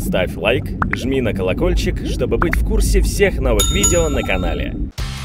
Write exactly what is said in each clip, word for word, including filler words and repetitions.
ставь лайк, жми на колокольчик, чтобы быть в курсе всех новых видео на канале.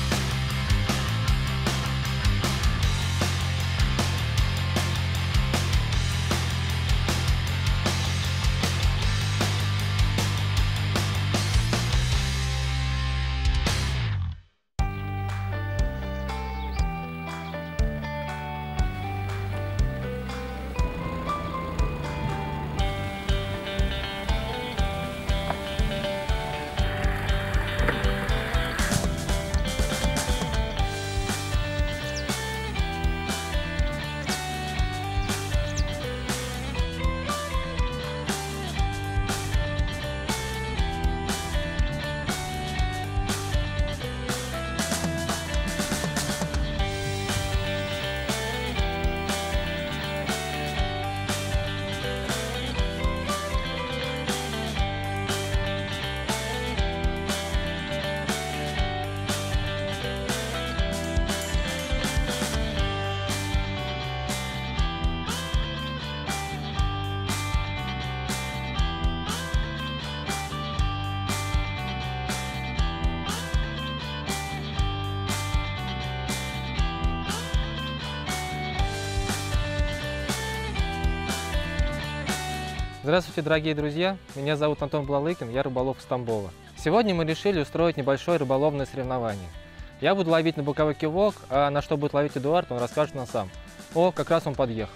Здравствуйте, дорогие друзья! Меня зовут Антон Блалыкин, я рыболов из Тамбова. Сегодня мы решили устроить небольшое рыболовное соревнование. Я буду ловить на боковой кивок, а на что будет ловить Эдуард, он расскажет нам сам. О, как раз он подъехал.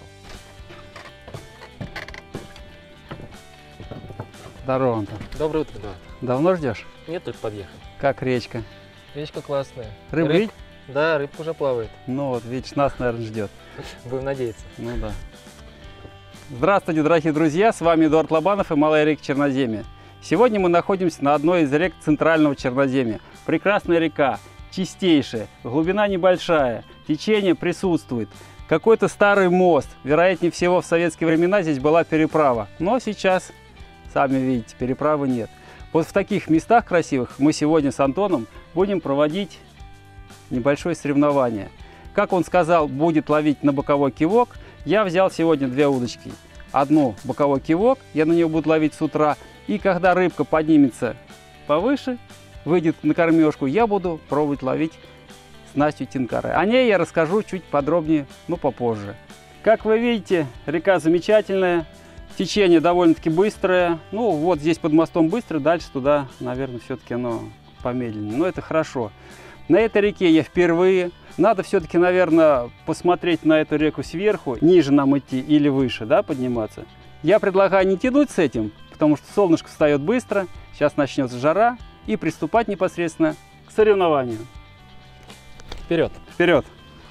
Здорово, Антон. Доброе утро, Эдуард. Давно ждешь? Нет, только подъехал. Как речка? Речка классная. Рыб, Рыб... видишь? Да, рыбка уже плавает. Ну вот, видишь, нас, наверное, ждет. Будем надеяться. Ну да. Здравствуйте, дорогие друзья, с вами Эдуард Лобанов и Малая река Черноземья. Сегодня мы находимся на одной из рек Центрального Черноземья. Прекрасная река, чистейшая, глубина небольшая, течение присутствует. Какой-то старый мост, вероятнее всего в советские времена здесь была переправа. Но сейчас, сами видите, переправы нет. Вот в таких местах красивых мы сегодня с Антоном будем проводить небольшое соревнование. Как он сказал, будет ловить на боковой кивок. Я взял сегодня две удочки. Одну боковой кивок, я на нее буду ловить с утра. И когда рыбка поднимется повыше, выйдет на кормежку, я буду пробовать ловить снастью тинкары. О ней я расскажу чуть подробнее, но попозже. Как вы видите, река замечательная, течение довольно-таки быстрое. Ну вот здесь под мостом быстро, дальше туда, наверное, все-таки оно помедленнее. Но это хорошо. На этой реке я впервые. Надо все-таки, наверное, посмотреть на эту реку сверху, ниже нам идти или выше, да, подниматься. Я предлагаю не тянуть с этим, потому что солнышко встает быстро, сейчас начнется жара, и приступать непосредственно к соревнованию. Вперед! Вперед!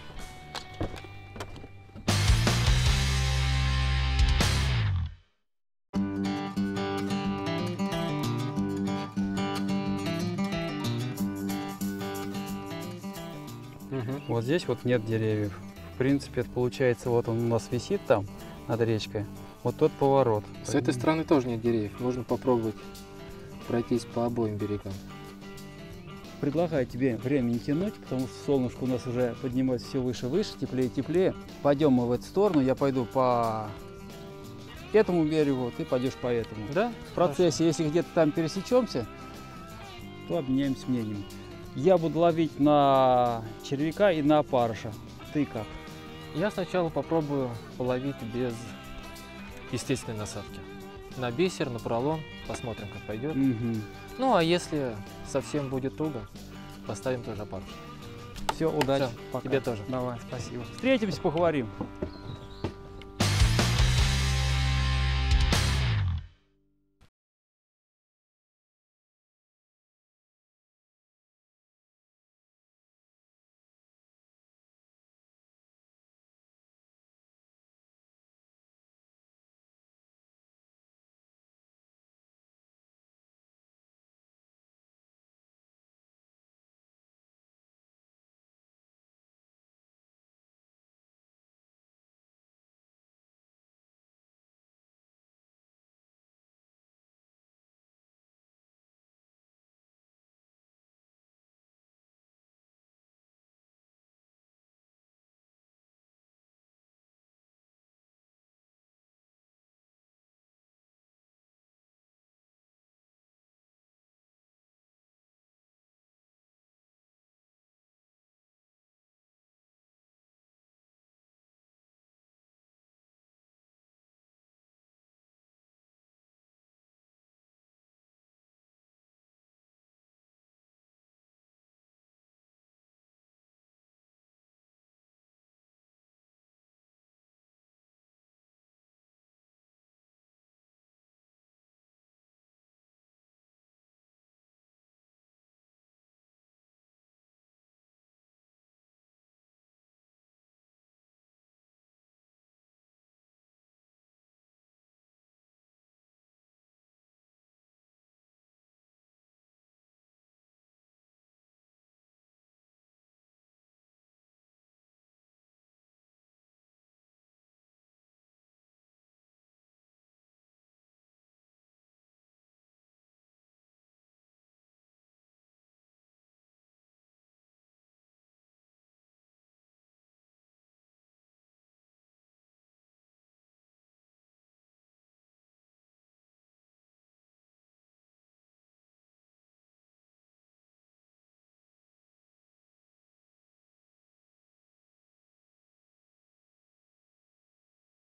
Вот здесь вот нет деревьев. В принципе, это получается, вот он у нас висит там над речкой. Вот тот поворот. С этой стороны тоже нет деревьев. Можно попробовать пройтись по обоим берегам. Предлагаю тебе время не тянуть, потому что солнышко у нас уже поднимается все выше и выше, теплее и теплее. Пойдем мы в эту сторону, я пойду по этому берегу, ты пойдешь по этому. Да? В процессе, хорошо. Если где-то там пересечемся, то обменяемся мнением. Я буду ловить на червяка и на опарыша. Ты как? Я сначала попробую половить без естественной насадки. На бисер, на поролон. Посмотрим, как пойдет. Угу. Ну, а если совсем будет туго, поставим тоже опарыш. Все, удачи. Все, пока. Тебе тоже. Давай, спасибо. Встретимся, поговорим.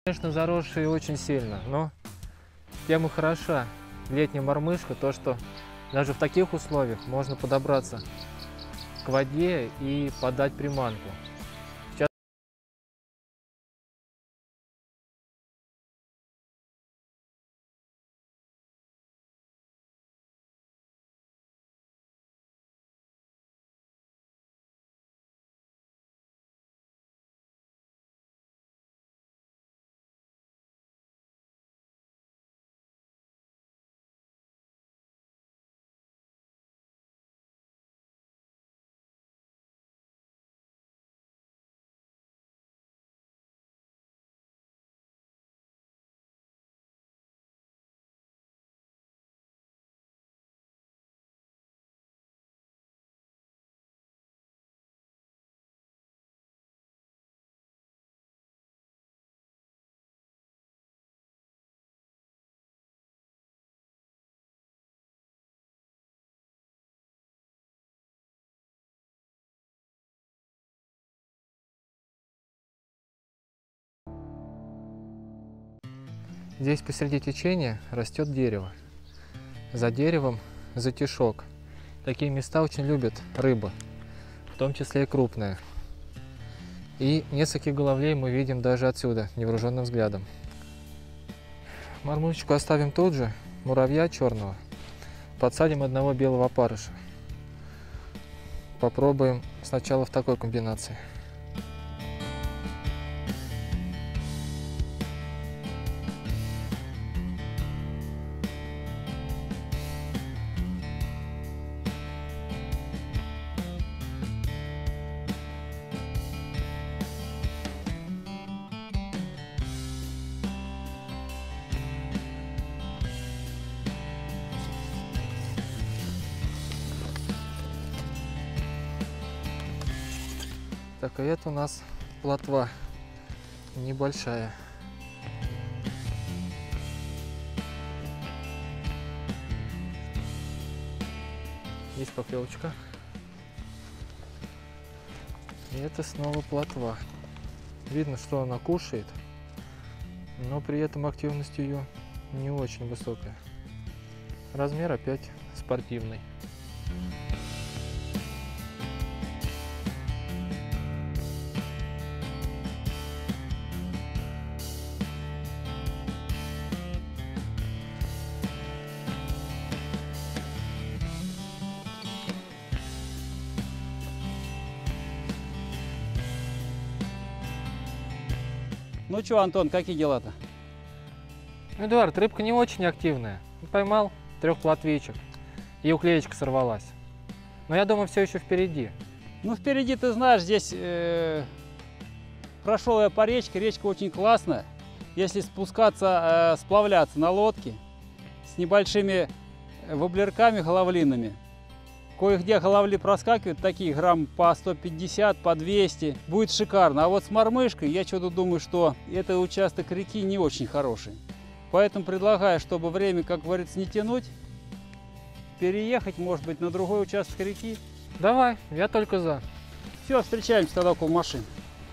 Конечно, заросшие очень сильно, но тем и хороша летняя мормышка, то что даже в таких условиях можно подобраться к воде и подать приманку. Сейчас... Здесь посреди течения растет дерево. За деревом затишок. Такие места очень любят рыба, в том числе и крупная. И нескольких головлей мы видим даже отсюда, невооруженным взглядом. Мормышечку оставим тут же, муравья черного. Подсадим одного белого опарыша. Попробуем сначала в такой комбинации. Так, а это у нас плотва небольшая. Есть поклевочка. И это снова плотва. Видно, что она кушает, но при этом активность ее не очень высокая. Размер опять спортивный. Ну что, Антон, какие дела-то? Эдуард, рыбка не очень активная. Поймал трех плотвичек, и уклеечка сорвалась. Но я думаю, все еще впереди. Ну, впереди, ты знаешь, здесь э, прошел я по речке, речка очень классная. Если спускаться, э, сплавляться на лодке с небольшими воблерками головлинными, кое-где головли проскакивают, такие грамм по сто пятьдесят, по двести, будет шикарно. А вот с мормышкой я что-то думаю, что этот участок реки не очень хороший. Поэтому предлагаю, чтобы время, как говорится, не тянуть, переехать, может быть, на другой участок реки. Давай, я только за. Все, встречаемся тогда около машин.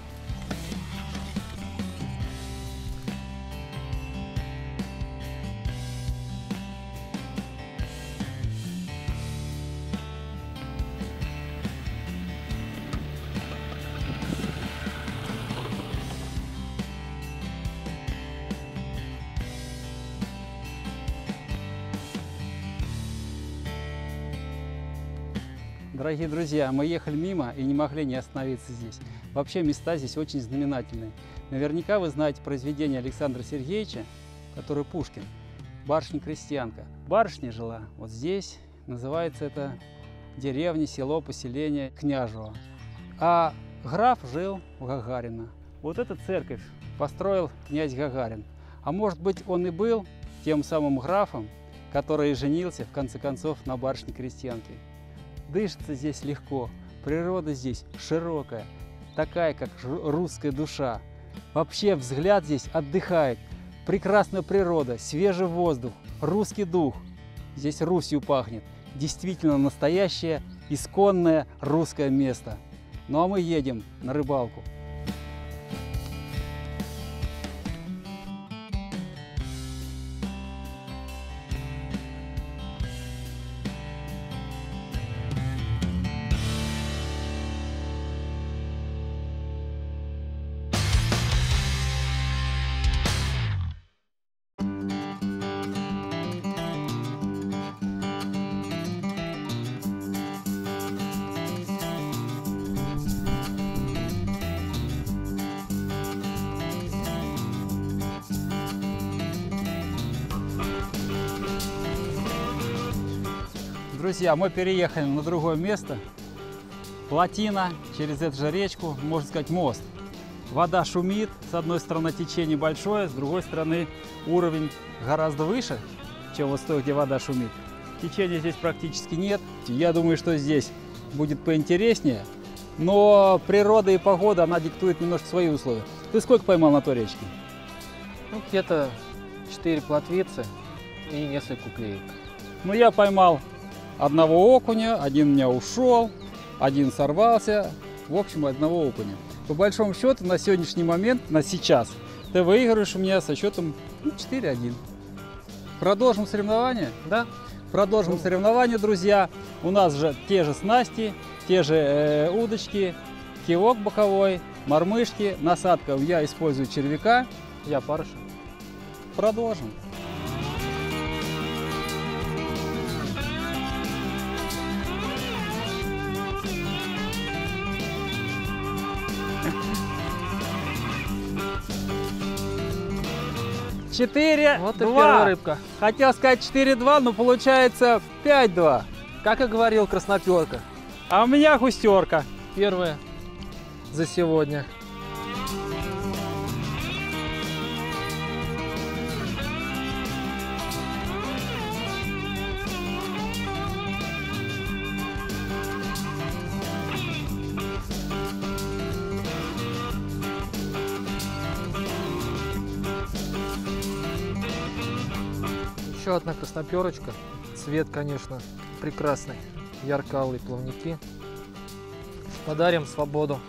Дорогие друзья, мы ехали мимо и не могли не остановиться здесь. Вообще места здесь очень знаменательные. Наверняка вы знаете произведение Александра Сергеевича, который Пушкин, «Барышня-крестьянка». Барышня жила вот здесь, называется это деревня, село, поселение Княжево. А граф жил в Гагарино. Вот эта церковь построил князь Гагарин. А может быть, он и был тем самым графом, который женился, в конце концов, на барышне-крестьянке. Дышится здесь легко, природа здесь широкая, такая, как русская душа. Вообще взгляд здесь отдыхает. Прекрасная природа, свежий воздух, русский дух. Здесь Русью пахнет. Действительно настоящее, исконное русское место. Ну а мы едем на рыбалку. Друзья, мы переехали на другое место. Плотина, через эту же речку, можно сказать, мост. Вода шумит, с одной стороны течение большое, с другой стороны уровень гораздо выше, чем вот стоит, где вода шумит. Течения здесь практически нет. Я думаю, что здесь будет поинтереснее. Но природа и погода, она диктует немножко свои условия. Ты сколько поймал на той речке? Ну, где-то четыре плотвицы и несколько уклеек. Ну, я поймал одного окуня, один у меня ушел, один сорвался. В общем, одного окуня. По большому счету, на сегодняшний момент, на сейчас, ты выигрываешь у меня со счетом ну, четыре один. Продолжим соревнования? Да. Продолжим Ну. соревнования, друзья. У нас же те же снасти, те же э, удочки, кивок боковой, мормышки. Насадка я использую червяка. Я парыша. Продолжим. четыре Вот и два. первая рыбка. Хотел сказать четыре два, но получается пять два. Как и говорил красноперка. А у меня густерка. Первая за сегодня. Еще одна красноперочка. Цвет, конечно, прекрасный. Ярко-алые плавники. Подарим свободу.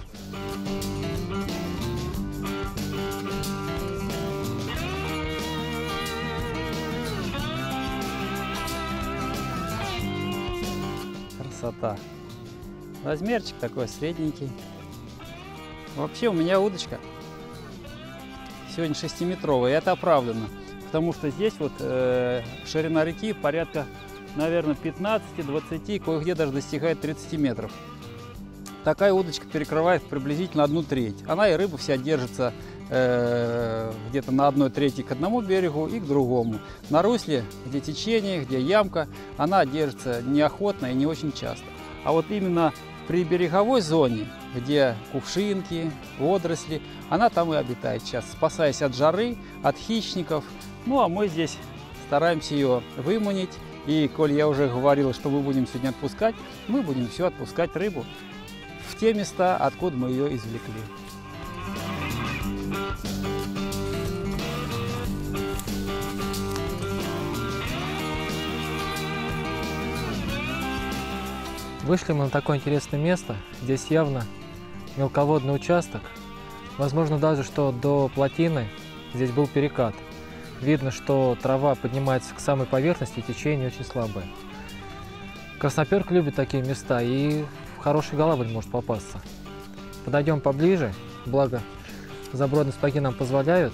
Красота. Размерчик такой средненький. Вообще у меня удочка сегодня шестиметровая, и это оправдано. Потому что здесь вот э, ширина реки порядка, наверное, пятнадцати-двадцати, кое-где даже достигает тридцати метров. Такая удочка перекрывает приблизительно одну треть. Она и рыба вся держится э, где-то на одной трети к одному берегу и к другому. На русле, где течение, где ямка, она держится неохотно и не очень часто. А вот именно при береговой зоне, где кувшинки, водоросли, она там и обитает сейчас, спасаясь от жары, от хищников. Ну а мы здесь стараемся ее выманить. И коль я уже говорил, что мы будем сегодня отпускать, мы будем все отпускать рыбу в те места, откуда мы ее извлекли. Вышли мы на такое интересное место. Здесь явно мелководный участок. Возможно даже, что до плотины здесь был перекат. Видно, что трава поднимается к самой поверхности, течение очень слабое. Красноперка любит такие места и в хороший голавль может попасться. Подойдем поближе, благо забродные спаги нам позволяют.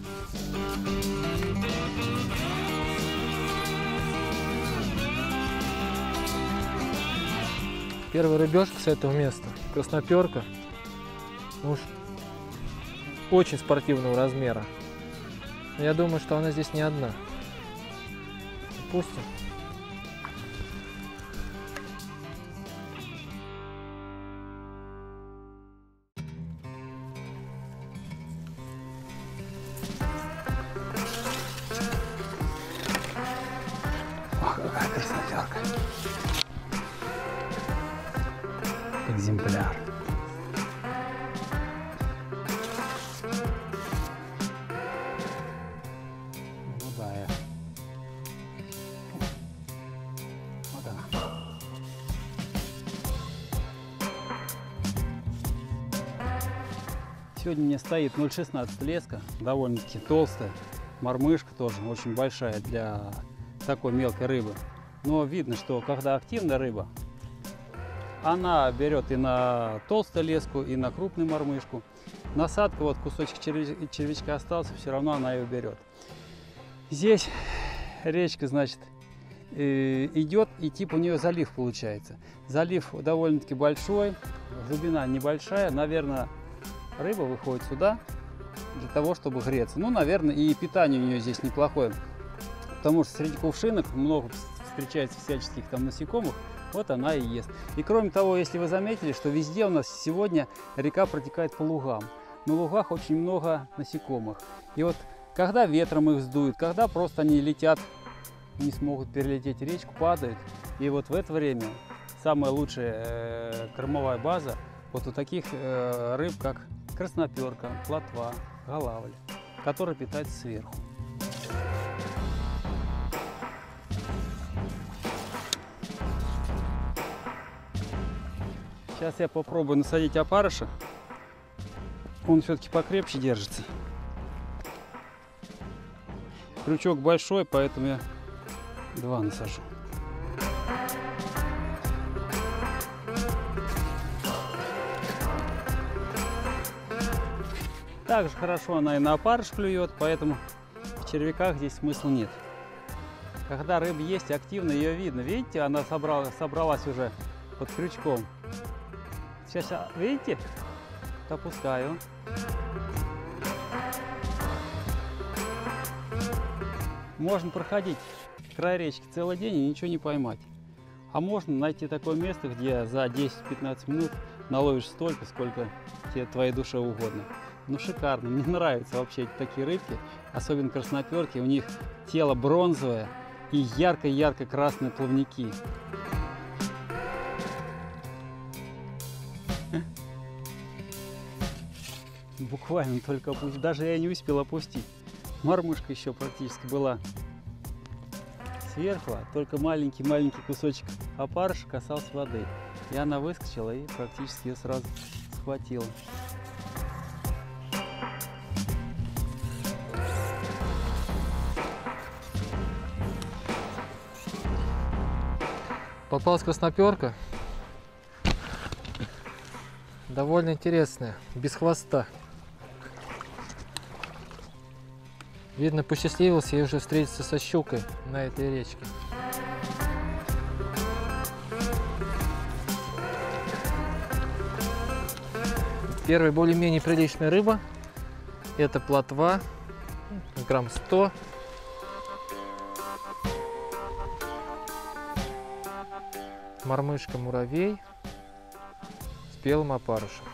Первая рыбешка с этого места, красноперка, уж очень спортивного размера. Я думаю, что она здесь не одна. Пустим. Ох, какая красноперка. Экземпляр. Ну да, я. Вот она. Сегодня мне стоит ноль шестнадцать леска, довольно-таки толстая. Мормышка тоже очень большая для такой мелкой рыбы. Но видно, что когда активная рыба, она берет и на толстую леску, и на крупную мормышку. Насадка, вот кусочек червячка остался, все равно она ее берет. Здесь речка, значит, идет, и типа у нее залив получается. Залив довольно-таки большой, глубина небольшая. Наверное, рыба выходит сюда для того, чтобы греться. Ну, наверное, и питание у нее здесь неплохое. Потому что среди кувшинок много встречается всяческих там насекомых, вот она и ест. И кроме того, если вы заметили, что везде у нас сегодня река протекает по лугам. На лугах очень много насекомых. И вот когда ветром их сдует, когда просто они летят, не смогут перелететь речку, падают. И вот в это время самая лучшая э, кормовая база вот у таких э, рыб, как красноперка, плотва, голавль, которые питаются сверху. Сейчас я попробую насадить опарыша. Он все-таки покрепче держится. Крючок большой, поэтому я два насажу. Также хорошо она и на опарыш клюет, поэтому в червяках здесь смысла нет. Когда рыба есть активно, ее видно. Видите, она собралась, собралась уже под крючком. Сейчас, видите? Опускаю. Можно проходить край речки целый день и ничего не поймать. А можно найти такое место, где за десять-пятнадцать минут наловишь столько, сколько тебе твоей душе угодно. Ну шикарно, мне нравятся вообще такие рыбки, особенно красноперки. У них тело бронзовое и ярко-ярко красные плавники. Буквально только опустить. Даже я не успел опустить. Мормышка еще практически была сверху, только маленький-маленький кусочек опарыша касался воды. И она выскочила и практически ее сразу схватила. Попалась красноперка. Довольно интересная, без хвоста. Видно, посчастливился ей уже встретиться со щукой на этой речке. Первая более-менее приличная рыба. Это плотва, грамм сто. Мормышка-муравей с белым опарышем.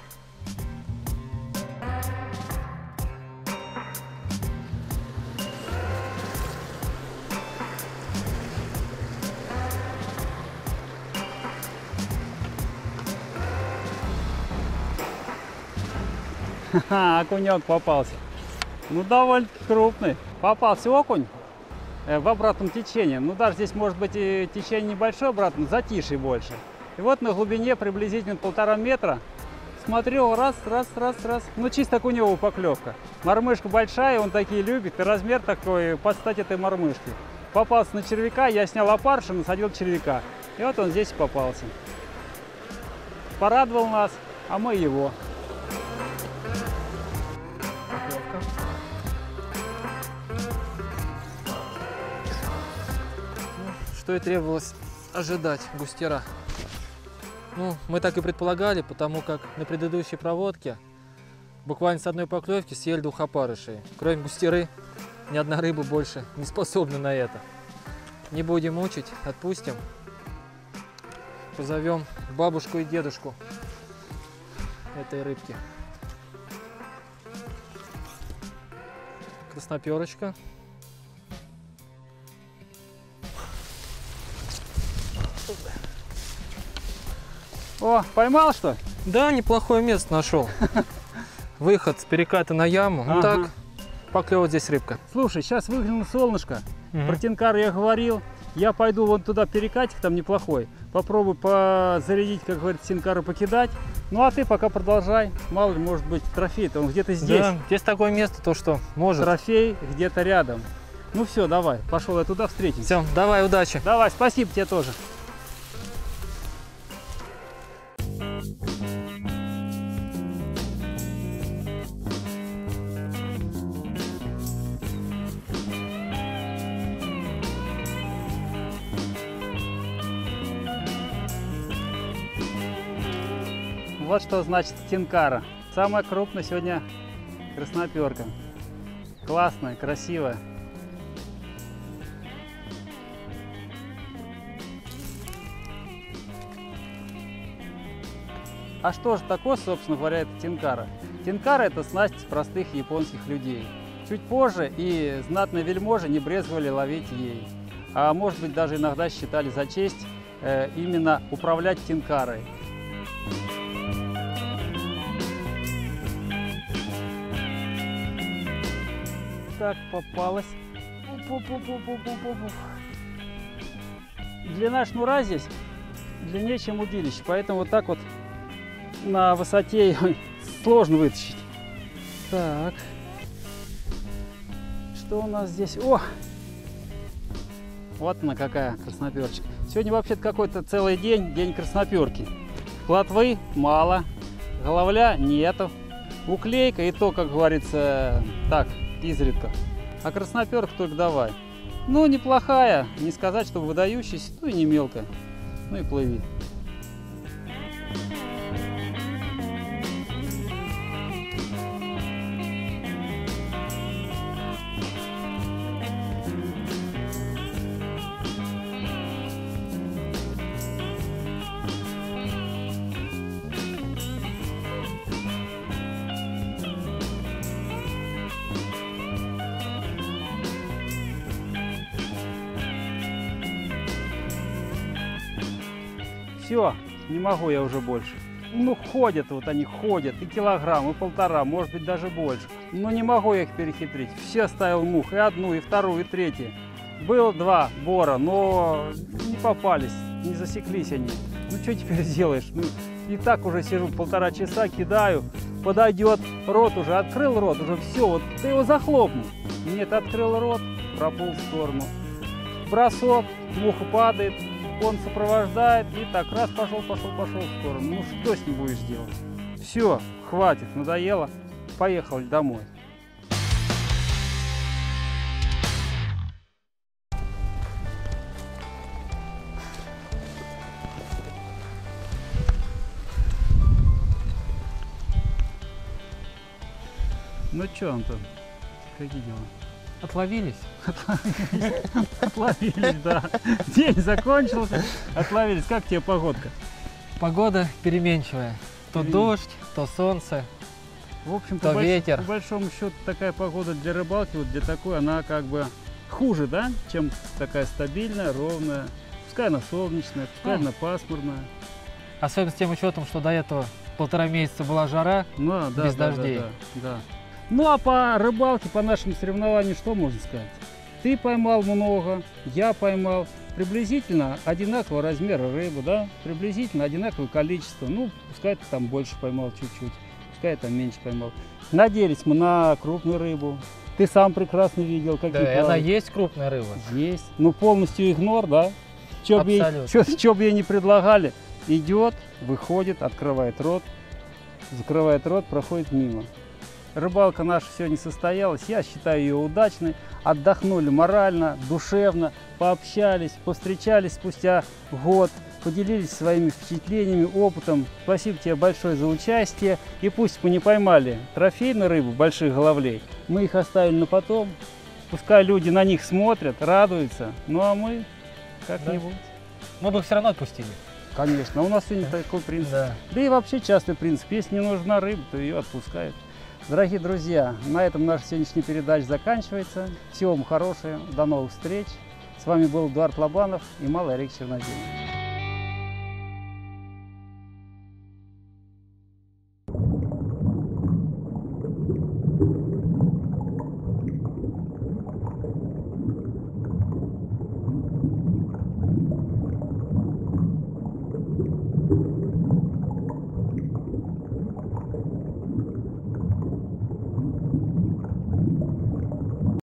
Ха-ха, окунек попался. Ну, довольно крупный. Попался окунь э, в обратном течении. Ну, даже здесь может быть и течение небольшое обратно, затишье больше. И вот на глубине приблизительно полтора метра смотрю, раз, раз, раз, раз. Ну, чисто окуневая поклевка. Мормышка большая, он такие любит. И размер такой под стать этой мормышки. Попался на червяка, я снял опарыш и насадил червяка. И вот он здесь и попался. Порадовал нас, а мы его. Что и требовалось ожидать густера. Ну, мы так и предполагали, потому как на предыдущей проводке буквально с одной поклевки съели двух опарышей. Кроме густеры, ни одна рыба больше не способна на это. Не будем мучить, отпустим. Позовем бабушку и дедушку этой рыбки. Красноперочка. О, поймал что? Да, неплохое место нашел. Выход с переката на яму. Ну Ага. так, поклевывает здесь рыбка. Слушай, сейчас выглянуло солнышко. Мгм. Про тенкар я говорил. Я пойду вон туда, перекатик там неплохой. Попробую позарядить, как говорится, тенкару покидать. Ну а ты пока продолжай. Мало ли, может быть, трофей-то он где-то здесь. Да, здесь такое место, то что может. Трофей где-то рядом. Ну все, давай, пошел я туда, встретимся. Все, давай, удачи. Давай, спасибо тебе тоже. Вот что значит тенкара. Самая крупная сегодня красноперка. Классная, красивая. А что же такое, собственно говоря, это тенкара? Тенкара – это снасть простых японских людей. Чуть позже и знатные вельможи не брезговали ловить ей. А может быть, даже иногда считали за честь э, именно управлять тенкарой. Так, попалась. Длина шнура здесь длиннее, чем удилище, поэтому вот так вот на высоте ее сложно вытащить. Так, что у нас здесь? О, вот она какая красноперчик. Сегодня вообще-то какой-то целый день, день красноперки. Плотвы мало, головля нету, уклейка и то, как говорится, так, изредка. А красноперка только давай. Ну, неплохая, не сказать, что выдающаяся, ну и не мелкая. Ну и плыви. Все, не могу я уже больше. Ну, ходят вот они, ходят, и килограмм, и полтора, может быть, даже больше. Но не могу я их перехитрить. Все ставил мух, и одну, и вторую, и третью. Было два бора, но не попались, не засеклись они. Ну, что теперь сделаешь? Ну, и так уже сижу полтора часа, кидаю, подойдет, рот уже, открыл рот, уже все, вот ты его захлопнул. Нет, открыл рот, проплыл в сторону. Бросок, муха падает. Он сопровождает и так раз пошел, пошел, пошел в сторону. Ну что с ним будешь делать? Все, хватит, надоело. Поехали домой. Ну что, Антон, какие дела? Отловились? Отловились, да. День закончился, отловились. Как тебе погодка? Погода переменчивая. То Перемен- дождь, то солнце. В общем, То по, больш- ветер. по большому счету, такая погода для рыбалки, вот для такой, она как бы хуже, да, чем такая стабильная, ровная. Пускай она солнечная, пускай А. она пасмурная. Особенно с тем учетом, что до этого полтора месяца была жара. Ну, а, да, Без да, дождей. Да, да, да. Ну а по рыбалке, по нашему соревнованию, что можно сказать? Ты поймал много, я поймал. Приблизительно одинакового размера рыбы, да? Приблизительно одинаковое количество. Ну, пускай ты там больше поймал чуть-чуть, пускай я там меньше поймал. Надеялись мы на крупную рыбу. Ты сам прекрасно видел, какие Да, и она плавают. есть крупная рыба. Есть. Ну, полностью игнор, да? Что бы ей, Абсолютно. чё- чё бы ей не предлагали, идет, выходит, открывает рот, закрывает рот, проходит мимо. Рыбалка наша сегодня состоялась, я считаю ее удачной. Отдохнули морально, душевно, пообщались, повстречались спустя год, поделились своими впечатлениями, опытом. Спасибо тебе большое за участие. И пусть мы не поймали трофейную рыбу, больших головлей, мы их оставили на потом. Пускай люди на них смотрят, радуются. Ну а мы как-нибудь. Мы бы их все равно отпустили. Конечно, у нас сегодня такой принцип. Да. Да и вообще частый принцип. Если не нужна рыба, то ее отпускают. Дорогие друзья, на этом наша сегодняшняя передача заканчивается. Всего вам хорошего, до новых встреч. С вами был Эдуард Лобанов и Малый Орейк Черноземья. Thank you.